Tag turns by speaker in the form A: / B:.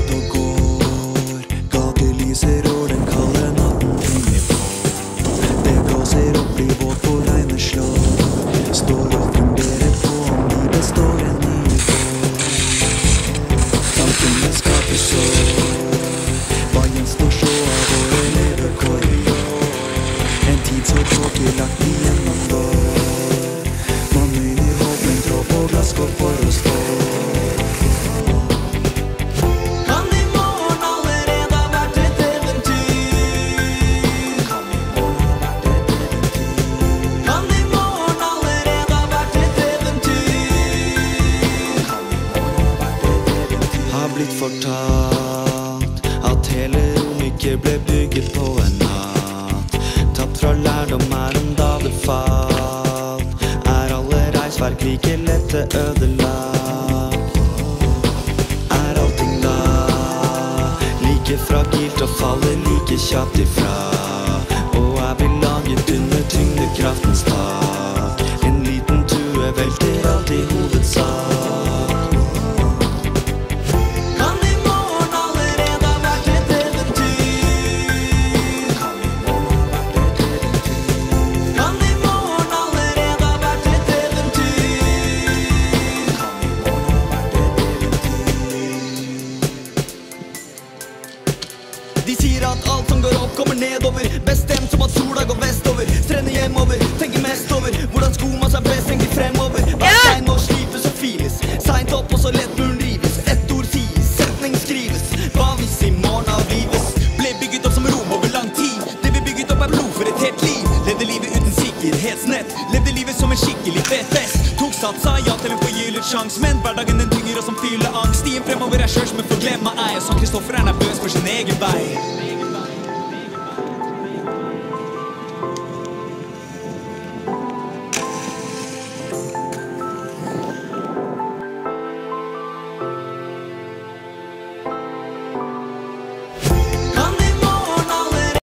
A: ute og går. Gatelyset rår, den kalde natten henger på. Det blåser opp, blir våt på regnet slår. Står og funderer på om vi består en ny vår. Tankene skaper sår. Hva gjenstår så av våre levekår i år? En tid så tåkelagt vi gjennomgår. Man øyner håp, en tråd på glasskår for å stå. Kan i morgen allerede ha vært et eventyr? Kan i morgen ha vært et eventyr? Kan i morgen allerede ha vært et eventyr? Kan i morgen ha vært et eventyr? Har blitt fortalt at hele rom ikke ble bygget på en natt. Tapt fra lærdom er om da det falt. Er alle reisverk like lette ødelagt? Er allting da like fragilt og faller like kjapt ifra? Og er vi laget under tyngdekraftens tak? En liten tue velter alt i hovedsak. Kan i morgen allerede ha vært et eventyr? Kan i morgen ha vært et eventyr? Kan i morgen allerede ha vært et eventyr? Kan i morgen ha vært et eventyr? De sier at alt som går opp kommer nedover. Bestemt som at sola går vestover. Strender hjemover, tenker mest over hvordan sko man seg best, tenker fremover. Hver stein må slipes og files. Seint opp og så lett muren rives. Ett ord sies, setning skrives. Hva hvis i morgen avlives? Ble bygget opp som rom over lang tid. Det vi bygget opp er blod for et helt liv. Levde livet uten sikkerhetsnett. Levde livet som en skikkelig fest. Tok sats, sa ja til en forgyllet sjans. Men hverdagen den tynger oss som fyller angst. Stien fremover er sjøl som en forglemma ei. Og som Kristoffer er nervøs for sin egen vei.